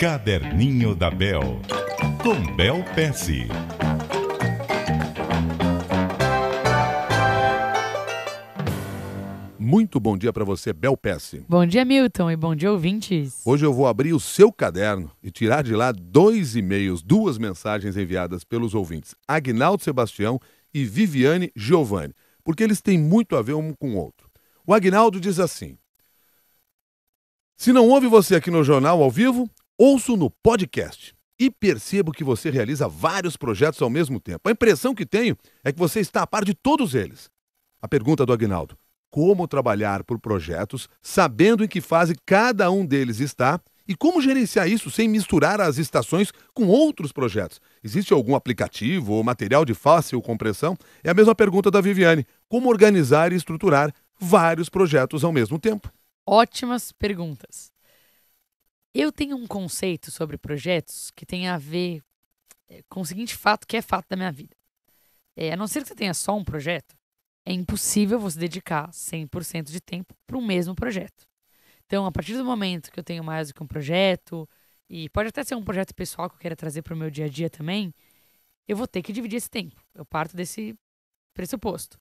Caderninho da Bel, com Bel Pesce. Muito bom dia para você, Bel Pesce. Bom dia, Milton, e bom dia, ouvintes. Hoje eu vou abrir o seu caderno e tirar de lá 2 e-mails, 2 mensagens enviadas pelos ouvintes, Agnaldo Sebastião e Viviane Giovanni, porque eles têm muito a ver um com o outro. O Agnaldo diz assim: se não ouve você aqui no jornal ao vivo, ouço no podcast e percebo que você realiza vários projetos ao mesmo tempo. A impressão que tenho é que você está a par de todos eles. A pergunta do Agnaldo: como trabalhar por projetos, sabendo em que fase cada um deles está e como gerenciar isso sem misturar as estações com outros projetos? Existe algum aplicativo ou material de fácil compreensão? É a mesma pergunta da Viviane: como organizar e estruturar vários projetos ao mesmo tempo? Ótimas perguntas. Eu tenho um conceito sobre projetos que tem a ver com o seguinte fato, que é fato da minha vida. A não ser que você tenha só um projeto, é impossível você dedicar 100% de tempo para o mesmo projeto. Então, a partir do momento que eu tenho mais do que um projeto, e pode até ser um projeto pessoal que eu queira trazer para o meu dia a dia também, eu vou ter que dividir esse tempo. Eu parto desse pressuposto.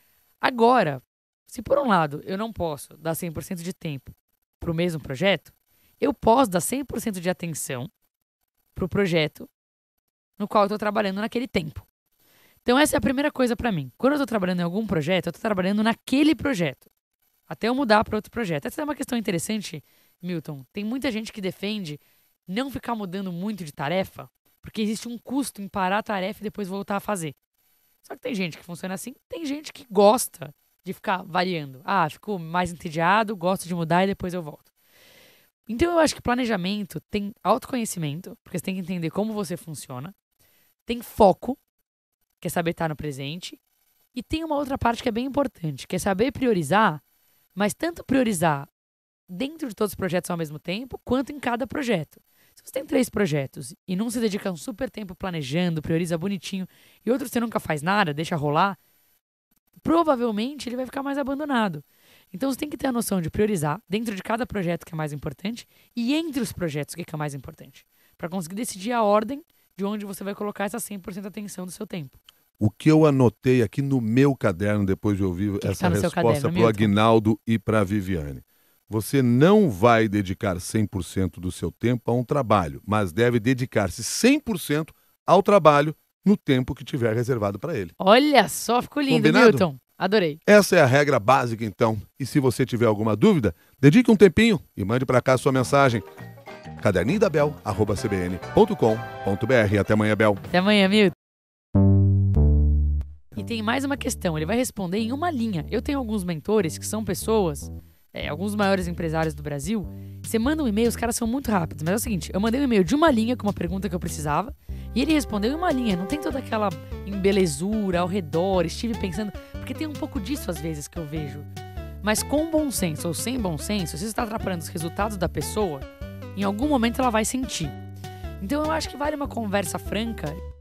Agora, se por um lado eu não posso dar 100% de tempo para o mesmo projeto, eu posso dar 100% de atenção para o projeto no qual eu estou trabalhando naquele tempo. Então essa é a primeira coisa para mim. Quando eu estou trabalhando em algum projeto, eu estou trabalhando naquele projeto, até eu mudar para outro projeto. Essa é uma questão interessante, Milton. Tem muita gente que defende não ficar mudando muito de tarefa, porque existe um custo em parar a tarefa e depois voltar a fazer. Só que tem gente que funciona assim, tem gente que gosta de ficar variando. Ficou mais entediado, gosto de mudar e depois eu volto. Então eu acho que planejamento tem autoconhecimento, porque você tem que entender como você funciona, tem foco, que é saber estar no presente, e tem uma outra parte que é bem importante, que é saber priorizar, mas tanto priorizar dentro de todos os projetos ao mesmo tempo, quanto em cada projeto. Se você tem 3 projetos e não se dedica um super tempo planejando, prioriza bonitinho, e outro você nunca faz nada, deixa rolar, provavelmente ele vai ficar mais abandonado. Então você tem que ter a noção de priorizar dentro de cada projeto que é mais importante e entre os projetos que é mais importante, para conseguir decidir a ordem de onde você vai colocar essa 100% atenção do seu tempo. O que eu anotei aqui no meu caderno depois de ouvir essa resposta para o Agnaldo e para a Viviane: você não vai dedicar 100% do seu tempo a um trabalho, mas deve dedicar-se 100% ao trabalho no tempo que tiver reservado para ele. Olha só, ficou lindo, Combinado? Milton. Adorei. Essa é a regra básica, então. E se você tiver alguma dúvida, dedique um tempinho e mande para cá a sua mensagem. caderninhodabel@cbn.com.br. Até amanhã, Bel. Até amanhã, Milton. E tem mais uma questão, ele vai responder em uma linha. Eu tenho alguns mentores que são pessoas, alguns maiores empresários do Brasil. Você manda um e-mail, os caras são muito rápidos. Mas é o seguinte, eu mandei um e-mail de uma linha com uma pergunta que eu precisava, e ele respondeu em uma linha. Não tem toda aquela embelezura ao redor, estive pensando, porque tem um pouco disso às vezes que eu vejo. Mas com bom senso ou sem bom senso, se você está atrapalhando os resultados da pessoa, em algum momento ela vai sentir. Então eu acho que vale uma conversa franca